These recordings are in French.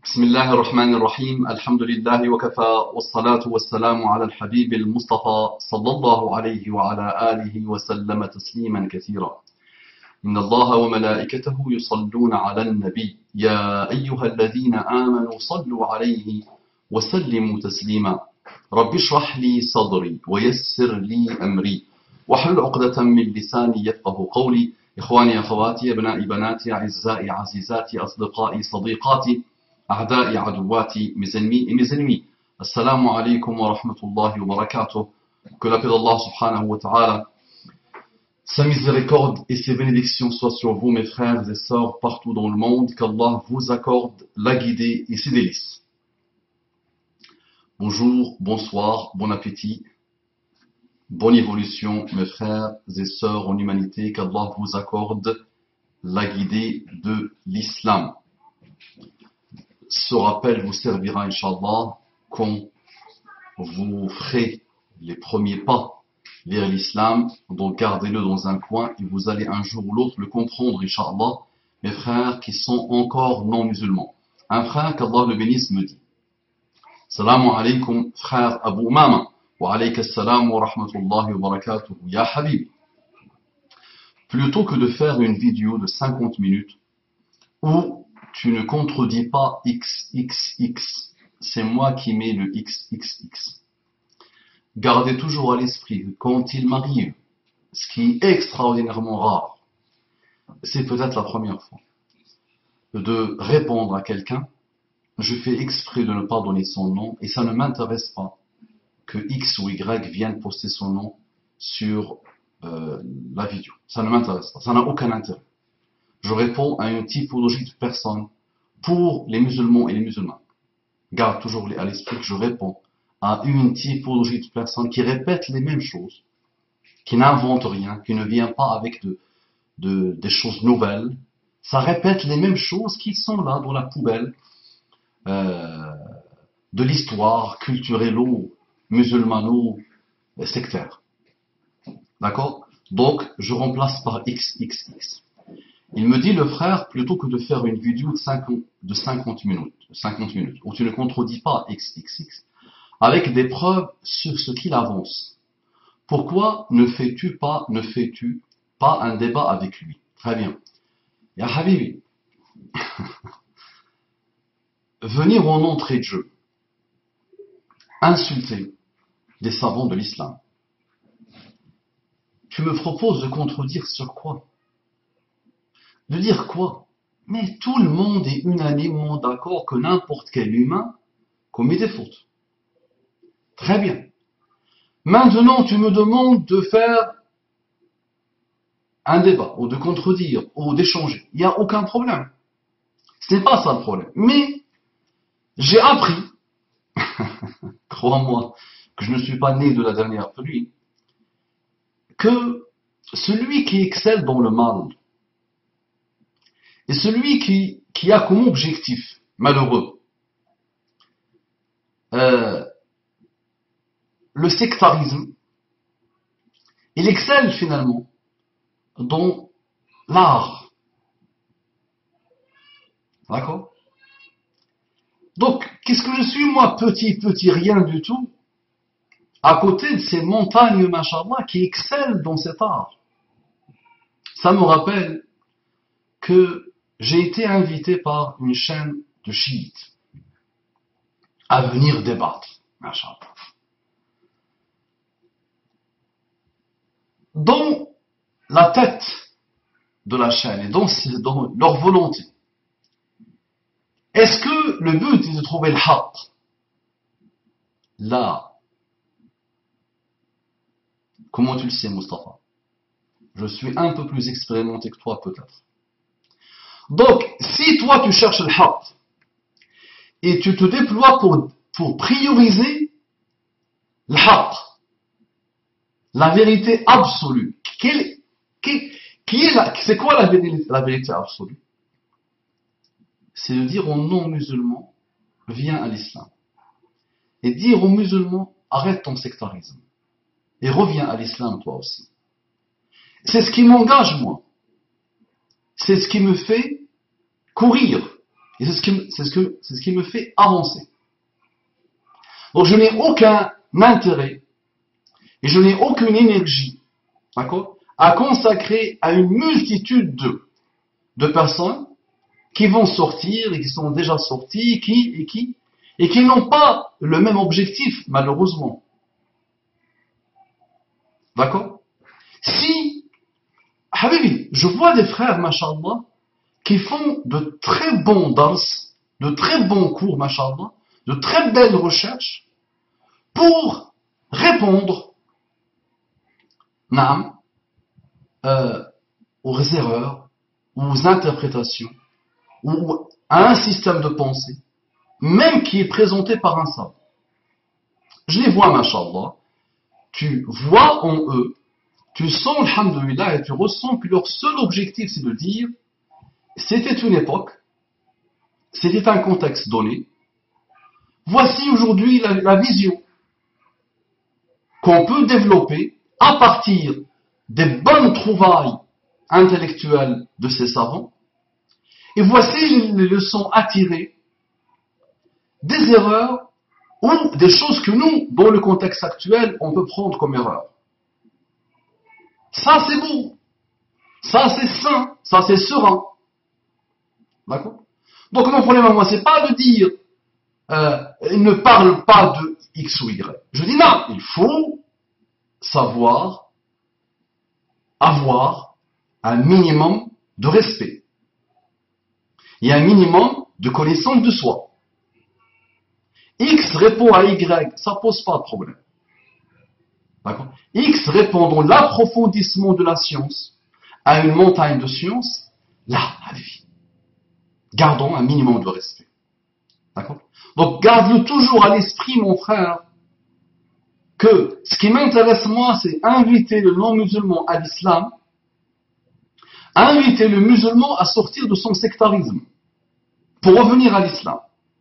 بسم الله الرحمن الرحيم الحمد لله وكفى والصلاة والسلام على الحبيب المصطفى صلى الله عليه وعلى آله وسلم تسليما كثيرا. إن الله وملائكته يصلون على النبي يا أيها الذين آمنوا صلوا عليه وسلموا تسليما. رب اشرح لي صدري ويسر لي أمري واحلل عقدة من لساني يفقه قولي. إخواني أخواتي أبنائي بناتي أعزائي عزيزاتي أصدقائي صديقاتي أعدائي عدواتي mes ennemis et mes ennemis. Assalamu alaikum wa rahmatullahi wa barakatuh. Que la paix d'Allah subhanahu wa ta'ala, sa miséricorde et ses bénédictions soient sur vous mes frères et sœurs partout dans le monde. Qu'Allah vous accorde la guidée et ses délices. Bonjour, bonsoir, bon appétit, bonne évolution mes frères et sœurs en humanité. Qu'Allah vous accorde la guidée de l'islam. Ce rappel vous servira, Inch'Allah, quand vous ferez les premiers pas vers l'islam. Donc gardez-le dans un coin et vous allez un jour ou l'autre le comprendre, Inch'Allah, mes frères qui sont encore non musulmans. Un frère, qu'Allah le bénisse, me dit: Salamu alaykum, frère Abu Umama, wa alayka salam wa rahmatullahi wa barakatuh, ya habib. Plutôt que de faire une vidéo de 50 minutes où tu ne contredis pas XXX. C'est moi qui mets le XXX. Gardez toujours à l'esprit que quand il m'arrive, ce qui est extraordinairement rare, c'est peut-être la première fois, de répondre à quelqu'un, je fais exprès de ne pas donner son nom et ça ne m'intéresse pas que X ou Y vienne poster son nom sur la vidéo. Ça ne m'intéresse pas, ça n'a aucun intérêt. Je réponds à une typologie de personnes pour les musulmans et les musulmans. Garde toujours à l'esprit que je réponds à une typologie de personnes qui répètent les mêmes choses, qui n'inventent rien, qui ne viennent pas avec des choses nouvelles. Ça répète les mêmes choses qui sont là dans la poubelle de l'histoire culturello-musulmano-sectaire. D'accord? Donc, je remplace par XXX. Il me dit, le frère, plutôt que de faire une vidéo de 50 minutes, où tu ne contredis pas XXX, avec des preuves sur ce qu'il avance, pourquoi ne fais-tu pas un débat avec lui? Très bien. Ya Habibi, venir en entrée de jeu, insulter des savants de l'islam, tu me proposes de contredire sur quoi? De dire quoi? Mais tout le monde est unanimement d'accord que n'importe quel humain commet des fautes. Très bien. Maintenant, tu me demandes de faire un débat, ou de contredire, ou d'échanger. Il n'y a aucun problème. Ce n'est pas ça le problème. Mais, j'ai appris, crois-moi, que je ne suis pas né de la dernière pluie, que celui qui excelle dans le mal, et celui qui a comme objectif, malheureux, le sectarisme, il excelle finalement dans l'art. D'accord? Donc, qu'est-ce que je suis, moi, petit, rien du tout, à côté de ces montagnes, machallah, qui excellent dans cet art? Ça me rappelle que j'ai été invité par une chaîne de chiites à venir débattre, machallah. Dans la tête de la chaîne et dans leur volonté, est-ce que le but est de trouver le haqq? Là, comment tu le sais, Mustafa? Je suis un peu plus expérimenté que toi, peut-être. Donc, si toi tu cherches le haqq et tu te déploies pour prioriser le haqq, la vérité absolue, c'est quoi la vérité absolue? C'est de dire aux non-musulmans, viens à l'islam. Et dire aux musulmans, arrête ton sectarisme. Et reviens à l'islam toi aussi. C'est ce qui m'engage moi. C'est ce qui me fait courir Et c'est ce qui me fait avancer. Donc je n'ai aucun intérêt et je n'ai aucune énergie, d'accord, à consacrer à une multitude de personnes qui vont sortir et qui sont déjà sortis et qui n'ont pas le même objectif, malheureusement. D'accord? Si, Habibi, je vois des frères, mashallah, qui font de très bons dars, de très bons cours, mashallah, de très belles recherches pour répondre naam, aux erreurs, aux interprétations, ou à un système de pensée, même qui est présenté par un savant. Je les vois, mashallah, tu vois en eux, tu sens, alhamdoulilah, et tu ressens que leur seul objectif, c'est de dire, c'était une époque, c'était un contexte donné, voici aujourd'hui la vision qu'on peut développer à partir des bonnes trouvailles intellectuelles de ces savants, et voici les leçons à tirer des erreurs ou des choses que nous, dans le contexte actuel, on peut prendre comme erreur. Ça, c'est beau. Ça, c'est sain. Ça, c'est serein. D'accord? Donc, mon problème à moi, c'est pas de dire il ne parle pas de X ou Y. Je dis non, il faut savoir avoir un minimum de respect. Il y a un minimum de connaissance de soi. X répond à Y, ça pose pas de problème. D'accord? X répond dans l'approfondissement de la science à une montagne de science, là, gardons un minimum de respect. D'accord? Donc, garde-le toujours à l'esprit, mon frère, que ce qui m'intéresse, moi, c'est inviter le non-musulman à l'islam, inviter le musulman à sortir de son sectarisme, pour revenir à l'islam.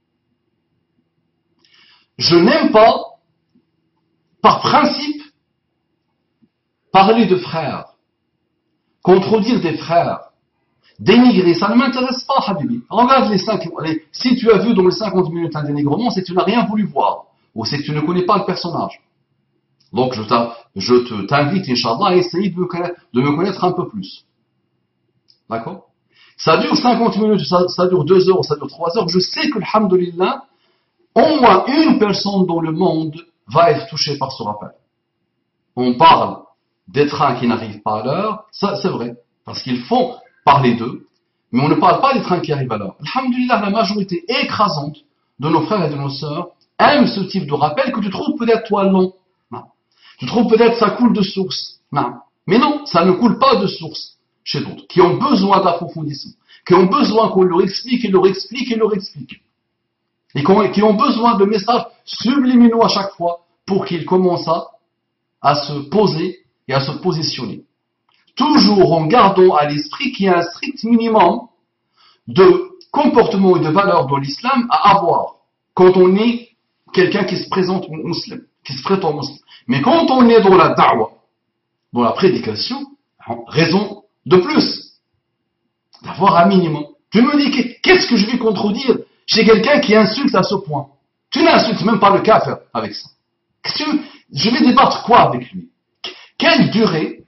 Je n'aime pas, par principe, parler de frères, contredire des frères, dénigrer, ça ne m'intéresse pas, Habibi. Regarde si tu as vu dans les 50 minutes un dénigrement, c'est que tu n'as rien voulu voir, ou c'est que tu ne connais pas le personnage. Donc je t'invite, Inch'Allah, à essayer de me connaître un peu plus. D'accord? Ça dure 50 minutes, ça dure 2 heures, ça dure 3 heures. Je sais que, alhamdoulilah, au moins une personne dans le monde va être touchée par ce rappel. On parle des trains qui n'arrivent pas à l'heure, ça c'est vrai, parce qu'il faut parler d'eux, mais on ne parle pas des trains qui arrivent à l'heure. Alhamdulillah, la majorité écrasante de nos frères et de nos sœurs aiment ce type de rappel que tu trouves peut-être toi long. Non. Tu trouves peut-être ça coule de source. Non. Mais non, ça ne coule pas de source chez d'autres, qui ont besoin d'approfondissement, qui ont besoin qu'on leur explique et leur explique et leur explique. Et qui ont besoin de messages subliminaux à chaque fois pour qu'ils commencent à se poser et à se positionner. Toujours en gardant à l'esprit qu'il y a un strict minimum de comportement et de valeurs dans l'islam à avoir quand on est quelqu'un qui se présente musulman, qui se prétend musulman. Mais quand on est dans la da'wa, dans la prédication, raison de plus d'avoir un minimum. Tu me dis, qu'est-ce que je vais contredire chez quelqu'un qui insulte à ce point? Tu n'insultes même pas le kafir avec ça. Je vais débattre quoi avec lui? Quelle durée,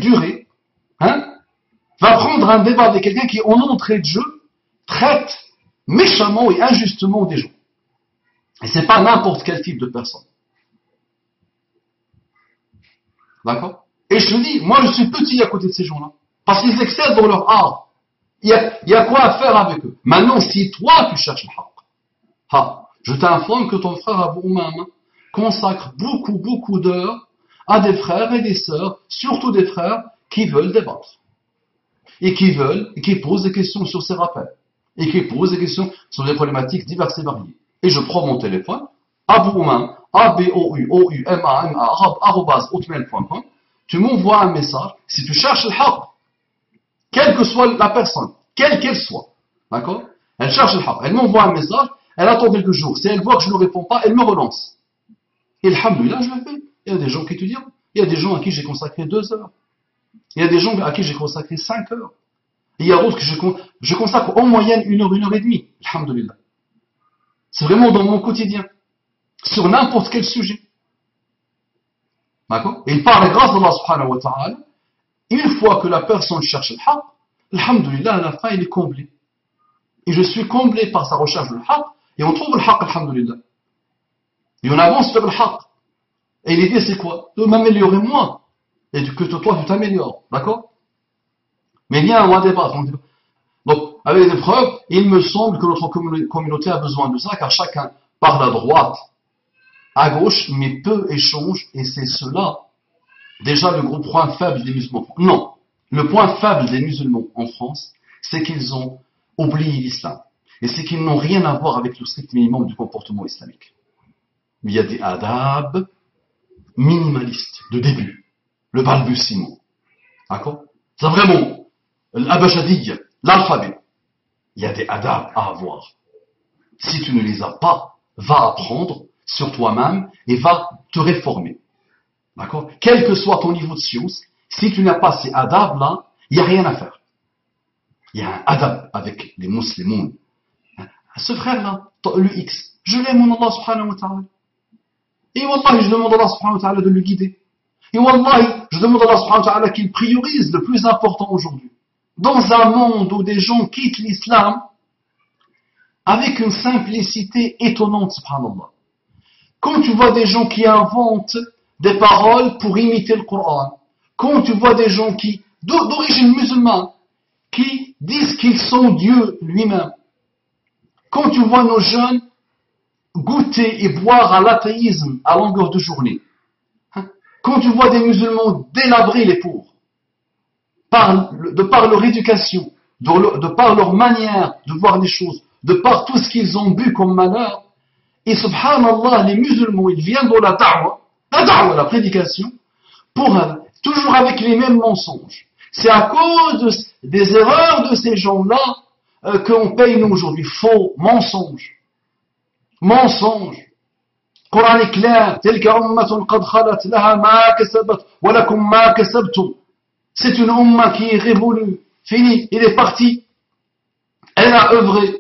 va prendre un débat avec quelqu'un qui, en entrée de jeu, traite méchamment et injustement des gens? Et c'est pas n'importe quel type de personne. D'accord? Et je te dis, moi je suis petit à côté de ces gens-là. Parce qu'ils excellent dans leur art. Il y a quoi à faire avec eux. Maintenant, si toi tu cherches le haqq, je t'informe que ton frère Abu Umama consacre beaucoup d'heures à des frères et des sœurs, surtout des frères qui veulent débattre. Et qui posent des questions sur ces rappels. Et qui posent des questions sur des problématiques diverses et variées. Et je prends mon téléphone, Abu Umama, aboumama@hotmail.com, tu m'envoies un message, si tu cherches le haqq, quelle que soit la personne, quelle qu'elle soit, d'accord? Elle cherche le haqq, elle m'envoie un message, elle attend quelques jours. Si elle voit que je ne réponds pas, elle me relance. Et alhamdoulilah, je le fais. Il y a des gens qui te diront. Il y a des gens à qui j'ai consacré 2 heures. Il y a des gens à qui j'ai consacré 5 heures. Et il y a d'autres que je consacre en moyenne 1 heure et demie. Alhamdulillah. C'est vraiment dans mon quotidien. Sur n'importe quel sujet. D'accord? Et par la grâce d'Allah subhanahu wa ta'ala, une fois que la personne cherche le haqq, alhamdulillah, à la fin, il est comblé. Et je suis comblé par sa recherche du haqq, et on trouve le haqq, alhamdulillah. Et on avance vers le haqq. Et l'idée, c'est quoi? De m'améliorer moi, et que toi, tu t'améliores. D'accord? Mais bien, on va débattre. Donc, avec des preuves, il me semble que notre communauté a besoin de ça, car chacun parle à droite, à gauche, mais peu échange, et c'est cela, déjà, le gros point faible des musulmans. Non, le point faible des musulmans en France, c'est qu'ils ont oublié l'islam. Et c'est qu'ils n'ont rien à voir avec le strict minimum du comportement islamique. Il y a des adab minimalistes, de début, le balbutiement. D'accord? C'est vraiment l'abajadiyya, l'alphabet. Il y a des adab à avoir. Si tu ne les as pas, va apprendre sur toi-même et va te réformer. D'accord? Quel que soit ton niveau de science, si tu n'as pas ces adab-là, il n'y a rien à faire. Il y a un adab avec les musulmans. Ce frère-là, le X, je l'aime en Allah subhanahu wa ta'ala. Et wallahi, je demande à Allah subhanahu wa ta'ala de le guider. Et wallahi, je demande à Allah subhanahu wa ta'ala qu'il priorise le plus important aujourd'hui. Dans un monde où des gens quittent l'islam avec une simplicité étonnante, subhanallah. Quand tu vois des gens qui inventent des paroles pour imiter le Coran, quand tu vois des gens qui, d'origine musulmane, qui disent qu'ils sont Dieu lui-même, quand tu vois nos jeunes goûter et boire à l'athéisme à longueur de journée, quand tu vois des musulmans délabrer les pauvres, de par leur éducation, de par leur manière de voir les choses, de par tout ce qu'ils ont bu comme malheur, et subhanallah, les musulmans, ils viennent dans la da'wa, la prédication, toujours avec les mêmes mensonges. C'est à cause des erreurs de ces gens-là qu'on paye nous aujourd'hui. Faux, mensonges. Mensonges. Coran est clair. C'est une umma qui est révolue. Fini, il est parti. Elle a œuvré.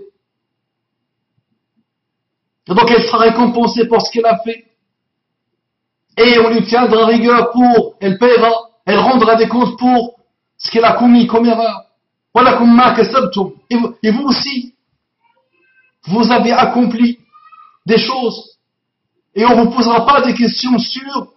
Et donc elle sera récompensée pour ce qu'elle a fait. Et on lui tiendra rigueur pour, elle paiera, elle rendra des comptes pour ce qu'elle a commis comme erreur. Et vous aussi, vous avez accompli des choses. Et on ne vous posera pas des questions sur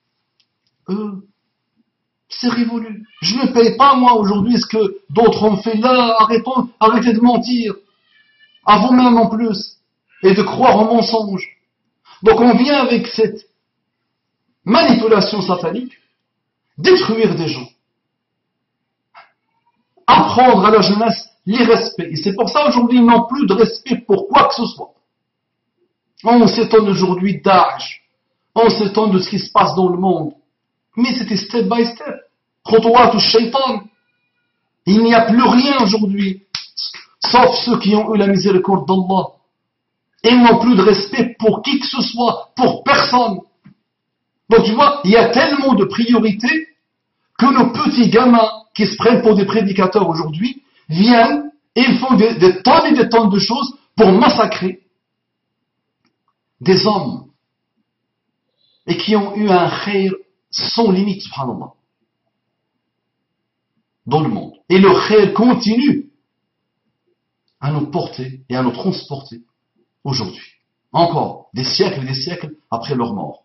c'est révolu. Je ne paye pas moi aujourd'hui ce que d'autres ont fait là. Arrêtez de mentir. À vous-même en plus. Et de croire en mensonge. Donc on vient avec cette manipulation satanique, détruire des gens. Apprendre à la jeunesse l'irrespect. Et c'est pour ça aujourd'hui ils n'ont plus de respect pour quoi que ce soit. On s'étonne aujourd'hui d'âge. On s'étonne de ce qui se passe dans le monde. Mais c'était step by step. Khutwat ou shaitan. Il n'y a plus rien aujourd'hui. Sauf ceux qui ont eu la miséricorde d'Allah. Ils n'ont plus de respect pour qui que ce soit, pour personne. Donc tu vois, il y a tellement de priorités que nos petits gamins qui se prennent pour des prédicateurs aujourd'hui viennent et ils font des tonnes et des tonnes de choses pour massacrer des hommes et qui ont eu un khayr sans limite, subhanallah, dans le monde. Et le khayr continue à nous porter et à nous transporter aujourd'hui. Encore des siècles et des siècles après leur mort.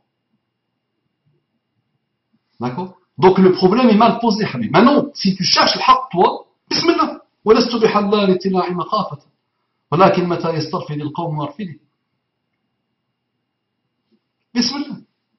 D'accord? Donc le problème est mal posé, Habib. Maintenant, si tu cherches le haqq, toi, bismillah. وَلَسْتُ بِحَلَّالِ اتِّلَاعِ مَخَافَةً وَلَكِنْ مَتَى يَسْتَرْفِدِ الْقَوْمُ وَارْفِدِ. Bismillah.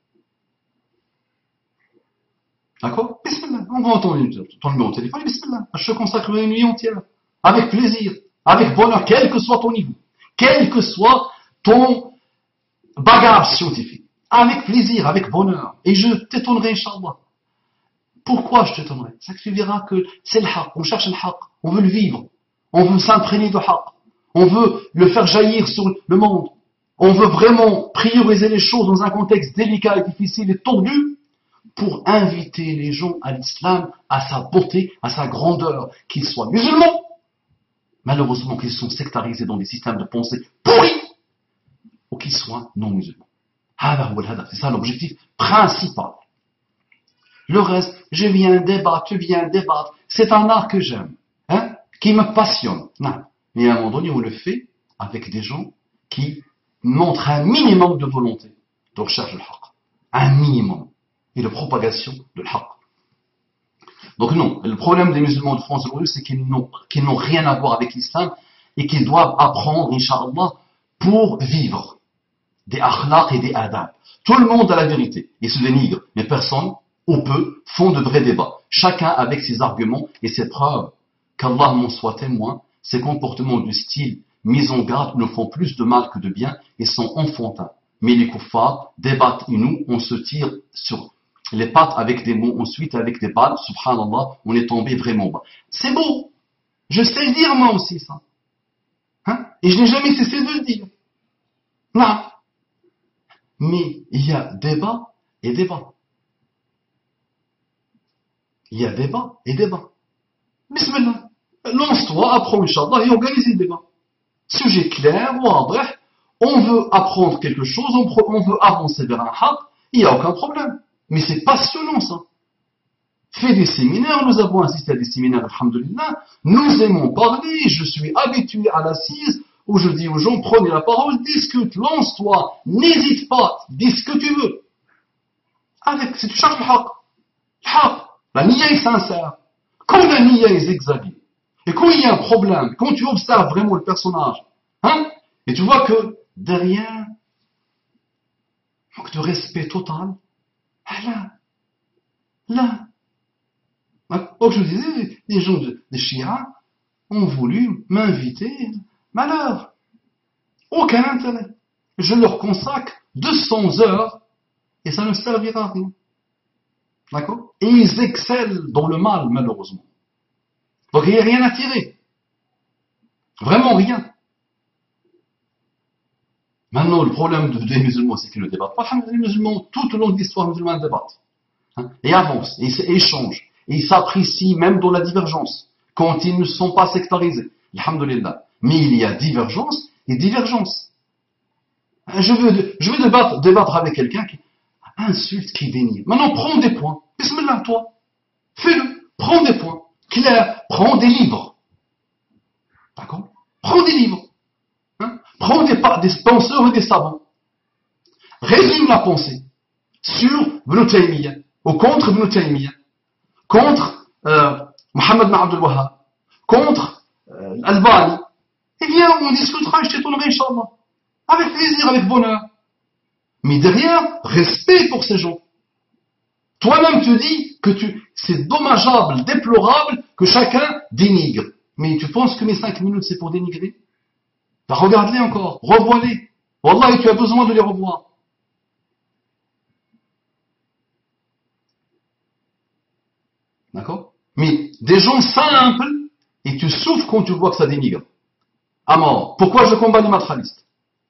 D'accord? Bismillah. On va entendre ton numéro de téléphone, bismillah. Je te consacre une nuit entière. Avec plaisir, avec bonheur, quel que soit ton niveau, quel que soit ton bagage scientifique. Avec plaisir, avec bonheur. Et je t'étonnerai, Inch'Allah. Pourquoi je t'étonnerai? C'est que tu verras que c'est le haqq. On cherche le haqq. On veut le vivre. On veut s'imprégner de haqq. On veut le faire jaillir sur le monde. On veut vraiment prioriser les choses dans un contexte délicat et difficile et tordu pour inviter les gens à l'islam, à sa beauté, à sa grandeur, qu'ils soient musulmans, malheureusement qu'ils sont sectarisés dans des systèmes de pensée pourris, ou qu'ils soient non musulmans. C'est ça l'objectif principal. Le reste, je viens débattre, tu viens débattre, c'est un art que j'aime, hein, qui me passionne. Non. Mais à un moment donné, on le fait avec des gens qui montrent un minimum de volonté de recherche de l'haq. Un minimum. Et de propagation de l'haq. Donc non, le problème des musulmans de France aujourd'hui, c'est qu'ils n'ont rien à voir avec l'islam et qu'ils doivent apprendre, Inch'Allah, pour vivre des akhlaq et des adab. Tout le monde a la vérité et se dénigre, mais personne, ou peu, font de vrais débats. Chacun avec ses arguments et ses preuves. Qu'Allah m'en soit témoin, ces comportements du style mis en garde ne font plus de mal que de bien et sont enfantins. Mais les kuffars débattent et nous, on se tire sur les pattes avec des mots, ensuite avec des balles, subhanallah, on est tombé vraiment bas. C'est beau. Je sais le dire moi aussi ça. Hein? Et je n'ai jamais cessé de le dire. Non. Mais il y a débat et débat. Il y a débat et débat. Bismillah. Lance-toi, apprends, Inch'Allah, et organise le débat. Sujet clair, bref. On veut apprendre quelque chose, on veut avancer vers un haq, il n'y a aucun problème. Mais c'est passionnant ça. Fais des séminaires, nous avons assisté à des séminaires, alhamdulillah. Nous aimons parler, je suis habitué à l'assise, où je dis aux gens, prenez la parole, discute, lance-toi, n'hésite pas, dis ce que tu veux. Si tu cherches le haq, la niya est sincère. Quand la niya est exagérée, et quand il y a un problème, quand tu observes vraiment le personnage, hein, et tu vois que derrière, manque de respect total, là. Donc je disais, les gens des Shia ont voulu m'inviter, malheur, aucun intérêt. Je leur consacre 200 heures et ça ne servira à rien. D'accord? Et ils excellent dans le mal, malheureusement. Donc il n'y a rien à tirer. Vraiment rien. Maintenant, le problème des musulmans, c'est qu'ils ne débattent pas. Les musulmans, tout au long de l'histoire musulmane, débattent. Hein, et avancent, et échangent. Et ils s'apprécient même dans la divergence, quand ils ne sont pas sectarisés. Alhamdulillah. Mais il y a divergence et divergence. Je veux débattre avec quelqu'un qui insulte, qui dénie. Maintenant, prends des points. Bismillah, toi. Fais-le. Prends des points. Clair. Prends des livres. D'accord? Prends des livres. Hein? Prends des penseurs et des savants. Résume la pensée sur Ibn Taymiyyah ou contre Ibn Taymiyyah, contre Mohammed bin Abdul Wahhab, contre Al-Albani. Et viens, on discutera, je t'étonnerai, Inch'Allah. Avec plaisir, avec bonheur. Mais derrière, respect pour ces gens. Toi-même te dis que c'est dommageable, déplorable que chacun dénigre. Mais tu penses que mes 5 minutes c'est pour dénigrer? Ben, regarde-les encore, revois-les. Wallah, tu as besoin de les revoir. D'accord? Mais des gens simples, et tu souffres quand tu vois que ça dénigre. À mort. Pourquoi je combats les matérialistes?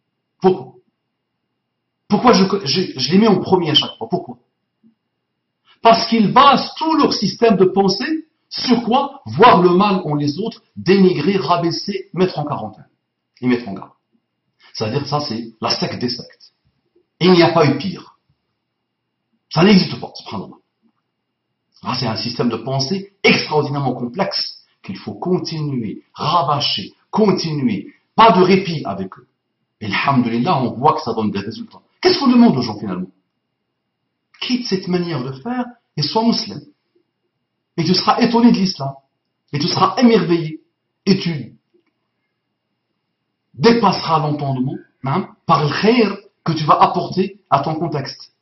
Pourquoi je les mets en premier à chaque fois? Pourquoi? Parce qu'ils basent tout leur système de pensée sur quoi? Voir le mal en les autres, dénigrer, rabaisser, mettre en quarantaine. Et mettre en garde. C'est-à-dire ça, c'est la secte des sectes. Et il n'y a pas eu pire. Ça n'existe pas, subhanallah. Ah, c'est un système de pensée extraordinairement complexe qu'il faut continuer, rabâcher, continuer. Pas de répit avec eux. Et alhamdulillah, on voit que ça donne des résultats. Qu'est-ce qu'on demande aux gens finalement? Quitte cette manière de faire et sois musulman. Et tu seras étonné de l'islam. Et tu seras émerveillé. Et tu dépasseras l'entendement par le khair que tu vas apporter à ton contexte.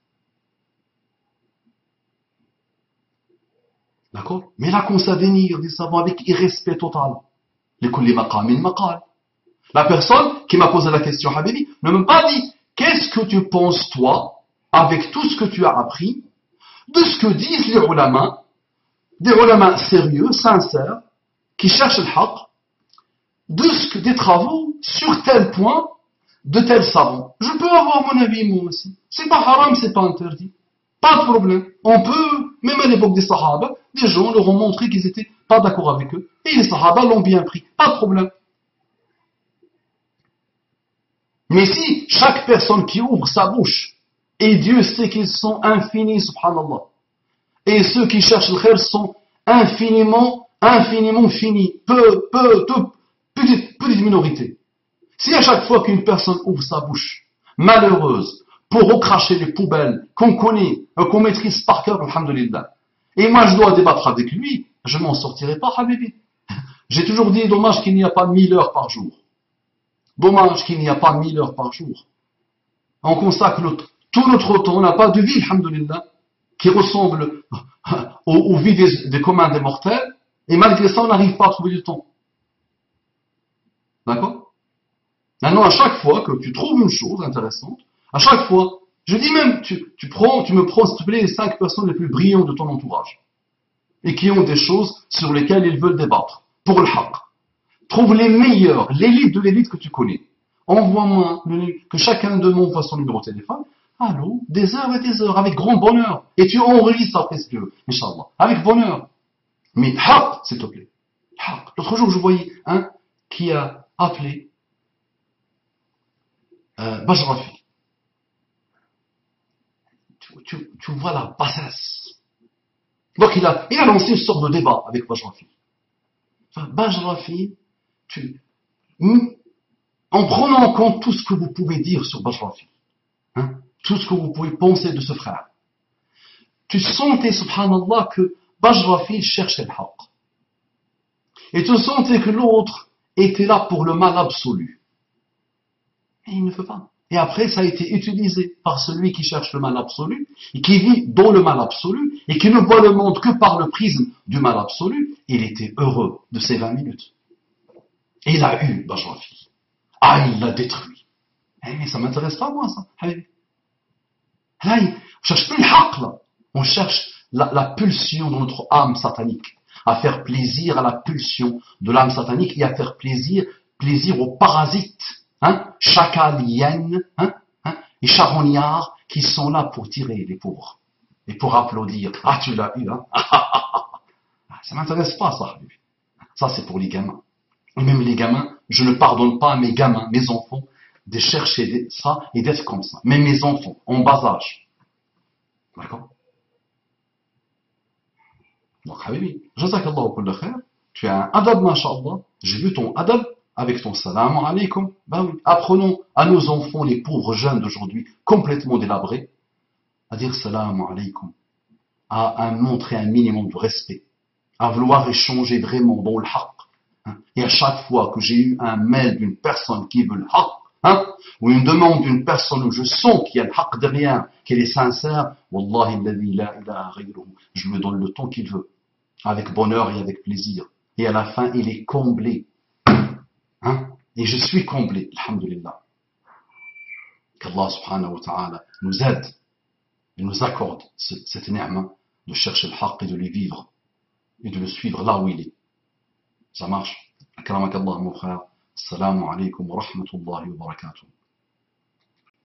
D'accord? Mais là, qu'on s'avénire des savants avec irrespect total. La personne qui m'a posé la question, Habibi, ne m'a pas dit qu'est-ce que tu penses, toi, avec tout ce que tu as appris, de ce que disent les ulama, des ulama sérieux, sincères, qui cherchent le haqq, des travaux sur tel point de tel savant. Je peux avoir mon avis, moi aussi. C'est pas haram, c'est pas interdit. Pas de problème. On peut, même à l'époque des Sahaba, des gens leur ont montré qu'ils n'étaient pas d'accord avec eux. Et les Sahaba l'ont bien pris. Pas de problème. Mais si chaque personne qui ouvre sa bouche, et Dieu sait qu'ils sont infinis, subhanallah, et ceux qui cherchent le khair sont infiniment finis, petite minorité. Si à chaque fois qu'une personne ouvre sa bouche, malheureuse, pour recracher les poubelles qu'on connaît, qu'on maîtrise par cœur, alhamdulillah, et moi je dois débattre avec lui, je m'en sortirai pas, habibi. J'ai toujours dit, dommage qu'il n'y a pas 1000 heures par jour. Dommage qu'il n'y a pas 1000 heures par jour. On consacre tout notre temps, on n'a pas de vie, alhamdulillah, qui ressemble aux vies des communs des mortels, et malgré ça, on n'arrive pas à trouver du temps. D'accord? Maintenant, à chaque fois que tu trouves une chose intéressante, à chaque fois, je dis même, tu me prends, s'il te plaît, les 5 personnes les plus brillantes de ton entourage, et qui ont des choses sur lesquelles ils veulent débattre, pour le haqq. Trouve les meilleurs, l'élite de l'élite que tu connais. Envoie-moi que chacun de mon fasse son numéro de téléphone. Allô, des heures et des heures, avec grand bonheur. Et tu enregistres après ce que tu veux, Inch'Allah, avec bonheur. Mais haq, s'il te plaît. Haq. L'autre jour, je voyais un qui a appelé Bajrafi. Tu vois la bassesse. Donc il a lancé une sorte de débat avec Bajrafi. Bajrafi, en prenant en compte tout ce que vous pouvez dire sur Bajrafi, hein, tout ce que vous pouvez penser de ce frère, tu sentais, subhanallah, que Bajrafi cherchait le haqq. Et tu sentais que l'autre était là pour le mal absolu. Et il ne veut pas. Et après, ça a été utilisé par celui qui cherche le mal absolu, et qui vit dans le mal absolu, et qui ne voit le monde que par le prisme du mal absolu. Il était heureux de ces 20 minutes. Et il a eu Bajrafi. Ah, il l'a détruit. Eh, mais ça ne m'intéresse pas, moi, ça. Là, on ne cherche plus le haqq, là. On cherche la pulsion de notre âme satanique. À faire plaisir à la pulsion de l'âme satanique et à faire plaisir aux parasites, hein, chacals, hyènes, hein, et charognards qui sont là pour tirer les pauvres et pour applaudir. Ah, tu l'as eu, hein. Ça ne m'intéresse pas, ça. Ça, c'est pour les gamins. Et même les gamins, je ne pardonne pas à mes gamins, mes enfants, de chercher ça et d'être comme ça. Même mes enfants, en bas âge. D'accord? Donc, Habibi, jazakallahu kulla khair. Tu as un adab, masha'Allah. J'ai vu ton adab avec ton salam alaykum. Ben oui. Apprenons à nos enfants, les pauvres jeunes d'aujourd'hui, complètement délabrés, à dire salam alaykum, à montrer un minimum de respect, à vouloir échanger vraiment dans le haqq. Et à chaque fois que j'ai eu un mail d'une personne qui veut le haqq, ou une demande d'une personne où je sens qu'il y a le haqq derrière, qu'elle est sincère, wallahi alladhi la ilaha ghayruhu, je me donne le temps qu'il veut, avec bonheur et avec plaisir. Et à la fin, il est comblé. Et je suis comblé, alhamdulillah. Qu'Allah subhanahu wa ta'ala nous aide et nous accorde cette ni'ma de chercher le haqq et de le vivre et de le suivre là où il est. Ça marche. Akramakallah mon frère. Assalamu alaikum wa rahmatullahi wa barakatuh.